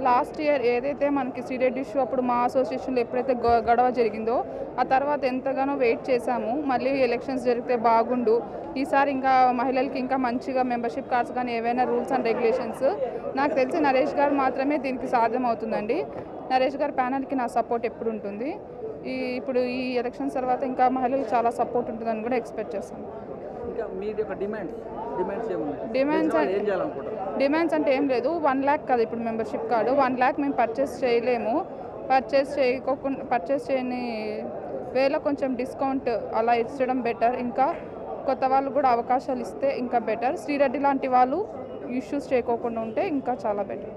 Last year ఏదైతే మనకి Sri Reddy issue అప్పుడు మా అసోసియేషన్లో ఎప్పుడైతే గొడవ జరిగిందో ఆ తర్వాత ఎంతగానో వెయిట్ చేశాము. మళ్ళీ ఎలక్షన్స్ జరిగితే బాగుండు, ఈసారి ఇంకా మహిళలకి ఇంకా మంచిగా మెంబర్షిప్ కార్డ్స్ కానీ ఏవైనా రూల్స్ అండ్ రెగ్యులేషన్స్. నాకు తెలిసి నరేష్ గారు మాత్రమే దీనికి సాధ్యం అవుతుందండి. నరేష్ గారి ప్యానల్కి నా సపోర్ట్ ఎప్పుడు ఉంటుంది. ఇప్పుడు ఈ ఎలక్షన్స్ తర్వాత ఇంకా మహిళలకు చాలా సపోర్ట్ ఉంటుందని కూడా ఎక్స్పెక్ట్ చేస్తాను. డిమాండ్స్ అంటే ఏం లేదు. 1 lakh కదా ఇప్పుడు మెంబర్షిప్ కార్డు. 1 lakh మేము పర్చేస్ చేయలేము. పర్చేస్ చేయని వేళ కొంచెం డిస్కౌంట్ అలా ఇచ్చడం బెటర్. ఇంకా కొత్త వాళ్ళు కూడా అవకాశాలు ఇస్తే ఇంకా బెటర్. శ్రీరెడ్డి లాంటి వాళ్ళు ఇష్యూస్ చేయకోకుండా ఉంటే ఇంకా చాలా బెటర్.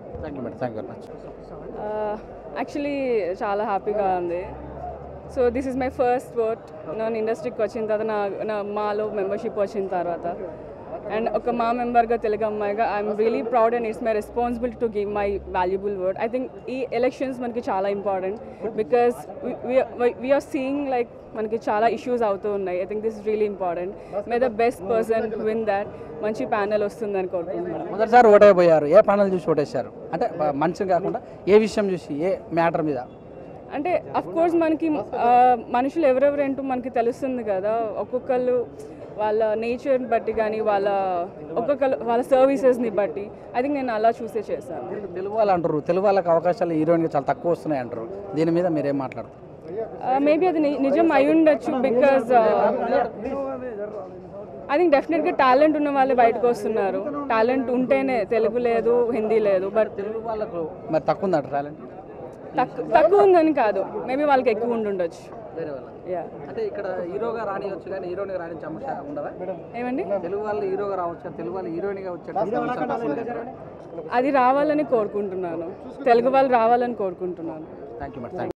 యాక్చువల్లీ చాలా హ్యాపీగా ఉంది. So this is my first vote. నేను ఇండస్ట్రీకి వచ్చిన తర్వాత నా మాలో మెంబర్షిప్ వచ్చిన తర్వాత అండ్ ఒక మా మెంబర్గా తెలుగు అమ్మాయిగా I'm really proud and it's my responsibility to give my valuable word. I think ఈ ఎలక్షన్స్ మనకి చాలా important because we are seeing like మనకి చాలా ఇష్యూస్ అవుతూ ఉన్నాయి. I think this is really important. May the best person win that. మంచి panel వస్తుందని కోరుకుంటున్నాను. మొదటిసారి ఓటైపోయారు, ఏ ప్యానెల్ చూసి ఓటేశారు? అంటే మనిషిని కాకుండా ఏ విషయం చూసి, ఏ మ్యాటర్ మీద? అంటే అఫ్ కోర్స్ మనకి మనుషులు ఎవరెవరేంటో మనకి తెలుస్తుంది కదా. ఒక్కొక్కళ్ళు వాళ్ళ నేచర్ని బట్టి కానీ వాళ్ళ సర్వీసెస్ని బట్టి ఐ థింక్ నేను అలా చూసే చేశాను. తెలుగు వాళ్ళు అంటారు, తెలుగు వాళ్ళకి అవకాశాలు హీరోయిన్గా చాలా తక్కువ వస్తున్నాయి అంటారు. దీని మీద మీరేం మాట్లాడతారు? మేబీ అది నిజం అయి ఉండొచ్చు. బికాజ్ ఐ థింక్ డెఫినెట్గా టాలెంట్ ఉన్న వాళ్ళే బయటకు వస్తున్నారు. టాలెంట్ ఉంటేనే తెలుగు లేదు, హిందీ లేదు. బట్ తెలుగు వాళ్ళకు మరి తక్కువ ఉందంట టాలెంట్? తక్కువ ఉందని కాదు, మేబీ వాళ్ళకి ఎక్కువ ఉండుండొచ్చు. అంటే ఇక్కడ హీరోగా రానివచ్చు కానీ హీరోయిన్గా రాణించే సమస్య ఉండదా? ఏమండి? తెలుగు వాళ్ళు హీరోగా రావచ్చు, తెలుగు వాళ్ళు హీరోయిన్గా వచ్చే అది రావాలని కోరుకుంటున్నాను. తెలుగు వాళ్ళు రావాలని కోరుకుంటున్నాను. Thank you.